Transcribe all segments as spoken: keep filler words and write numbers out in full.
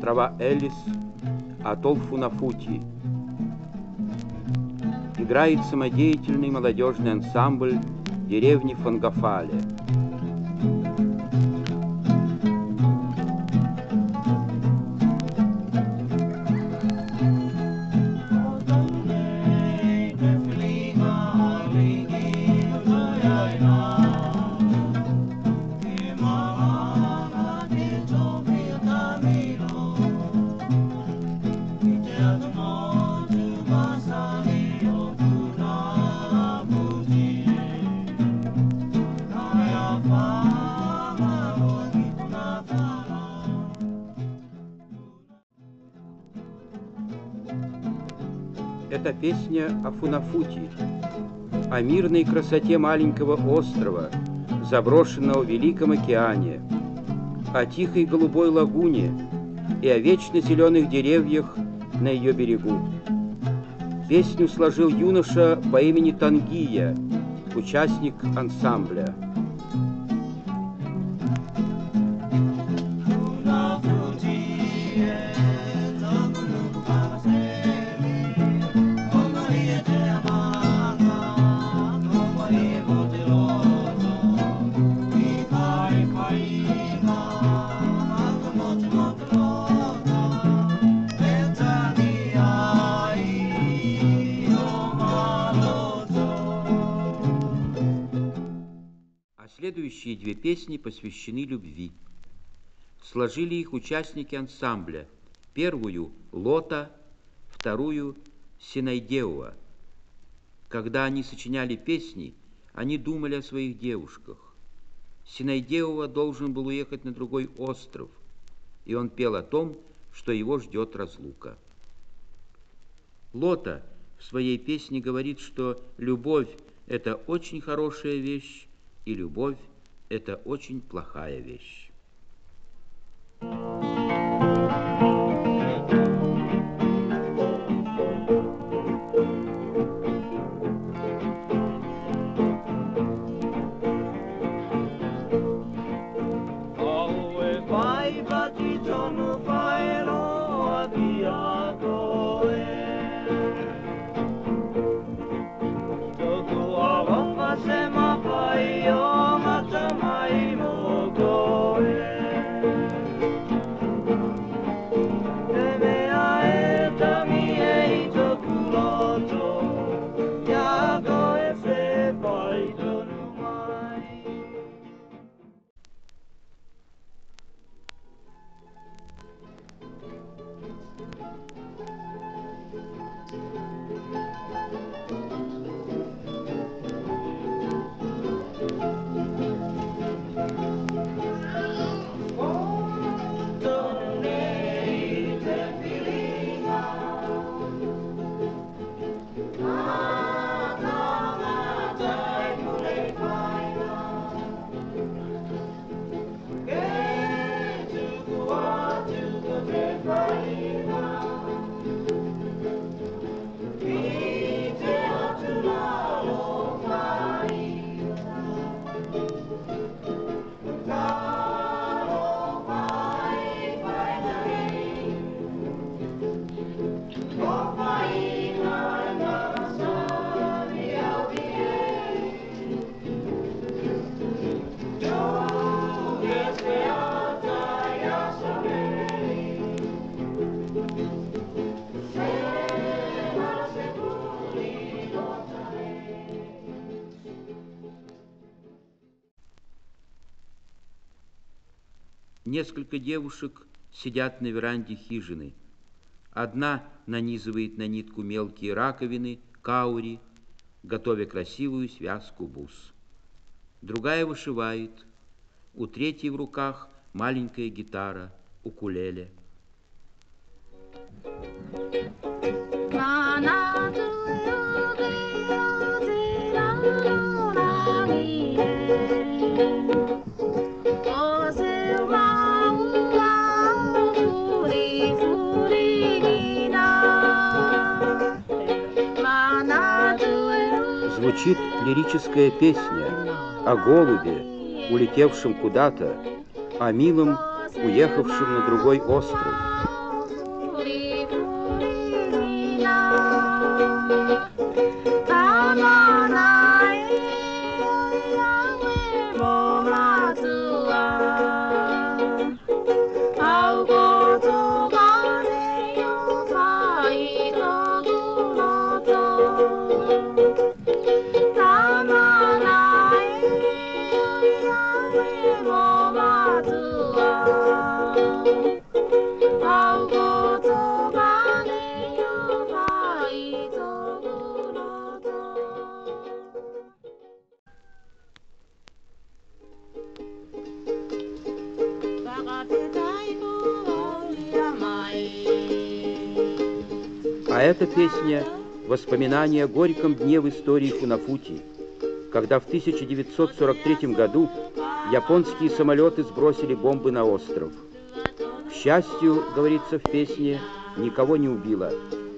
острова Эллис, атолл Фунафути. Играет самодеятельный молодежный ансамбль деревни Фонгофале. Это песня о Фунафути, о мирной красоте маленького острова, заброшенного в Великом океане, о тихой голубой лагуне и о вечно зеленых деревьях на ее берегу. Песню сложил юноша по имени Тангия, участник ансамбля. Следующие две песни посвящены любви. Сложили их участники ансамбля. Первую — Лота, вторую — Синайдеуа. Когда они сочиняли песни, они думали о своих девушках. Синайдеуа должен был уехать на другой остров, и он пел о том, что его ждет разлука. Лота в своей песне говорит, что любовь — это очень хорошая вещь, и любовь — это очень плохая вещь. Несколько девушек сидят на веранде хижины. Одна нанизывает на нитку мелкие раковины, каури, готовя красивую связку бус. Другая вышивает. У третьей в руках маленькая гитара, укулеле. Звучит лирическая песня о голубе, улетевшем куда-то, о милом, уехавшем на другой остров. А эта песня – воспоминание о горьком дне в истории Фунафути, когда в тысяча девятьсот сорок третьем году японские самолеты сбросили бомбы на остров. К счастью, говорится в песне, никого не убило.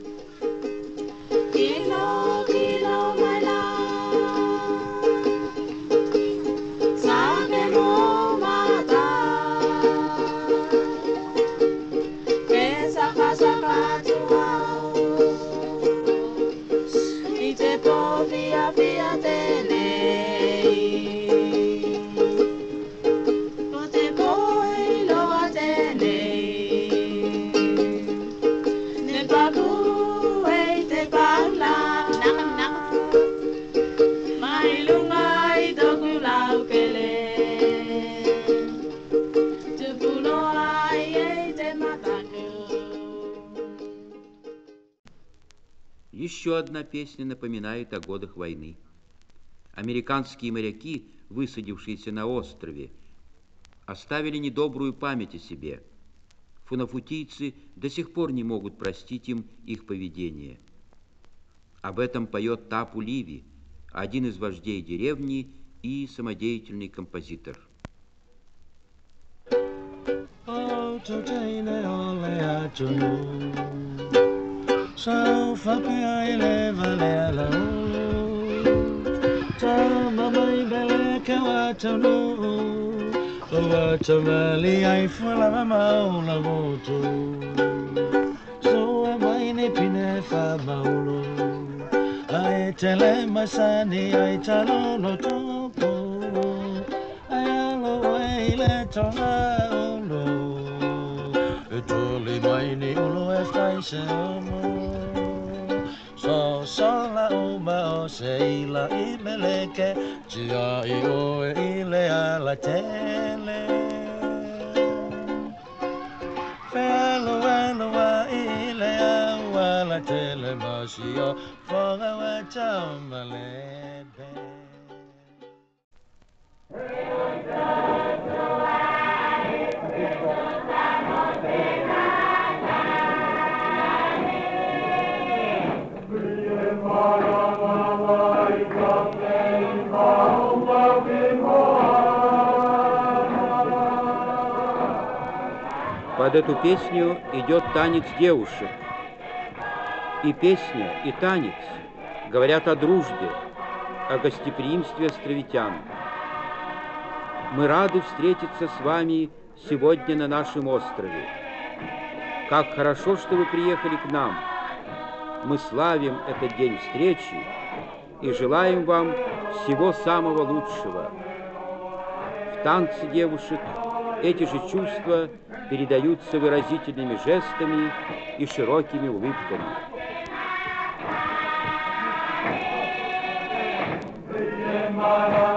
Еще одна песня напоминает о годах войны. Американские моряки, высадившиеся на острове, оставили недобрую память о себе. Фунафутийцы до сих пор не могут простить им их поведение. Об этом поет Тапу Ливи, один из вождей деревни и самодеятельный композитор. So sola uma o seila imeleke Chia i o ile ala tele Felo elo wa ile ala tele Masio fonga wa chamalebe Под эту песню идет танец девушек. И песня, и танец говорят о дружбе, о гостеприимстве островитян. Мы рады встретиться с вами сегодня на нашем острове. Как хорошо, что вы приехали к нам. Мы славим этот день встречи и желаем вам всего самого лучшего. В танце девушек эти же чувства передаются выразительными жестами и широкими улыбками. My